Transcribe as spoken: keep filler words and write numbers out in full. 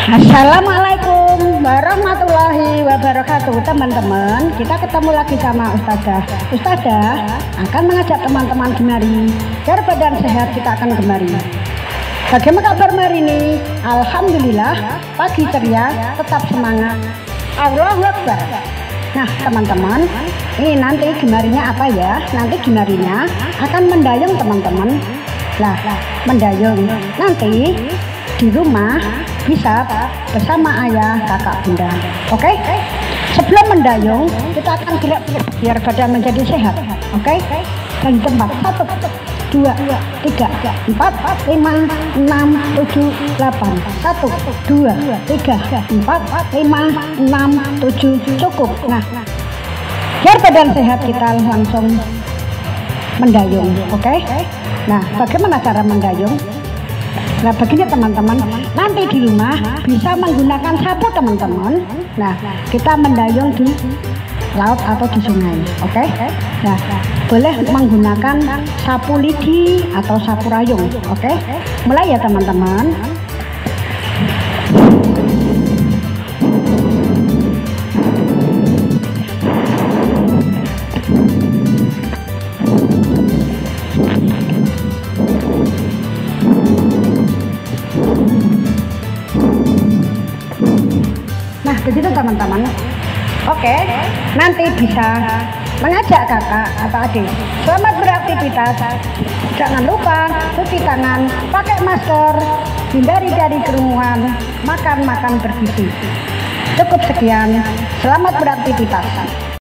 Assalamualaikum warahmatullahi wabarakatuh. Teman-teman, kita ketemu lagi sama Ustazah. Ustazah akan mengajak teman-teman gemari biar badan sehat. Kita akan gemari. Bagaimana kabar hari ini? Alhamdulillah, pagi ceria, tetap semangat. Allahu Akbar. Nah teman-teman, ini nanti gemarinya apa ya? Nanti gemarinya akan mendayung teman-teman. Lah, mendayung nanti di rumah bisa bersama ayah, kakak, bunda. Oke? Okay? Sebelum mendayung, kita akan gerak biar badan menjadi sehat. Oke? Okay? Dan tempat satu, dua, tiga, empat, lima, enam, tujuh, delapan. Satu, dua, tiga, empat, lima, enam, tujuh. Cukup. Nah, biar badan sehat kita langsung mendayung. Oke? Okay? Nah, bagaimana cara mendayung? Nah begini teman-teman, nanti di rumah bisa menggunakan sapu teman-teman. Nah kita mendayung di laut atau di sungai, oke? Okay? Nah boleh menggunakan sapu lidi atau sapu rayung, oke? Okay? Mulai ya teman-teman. Begitu teman-teman. Oke, nanti bisa mengajak kakak atau adik. Selamat beraktivitas. Jangan lupa cuci tangan, pakai masker, hindari dari kerumunan, makan-makan bergizi. Cukup sekian. Selamat beraktivitas.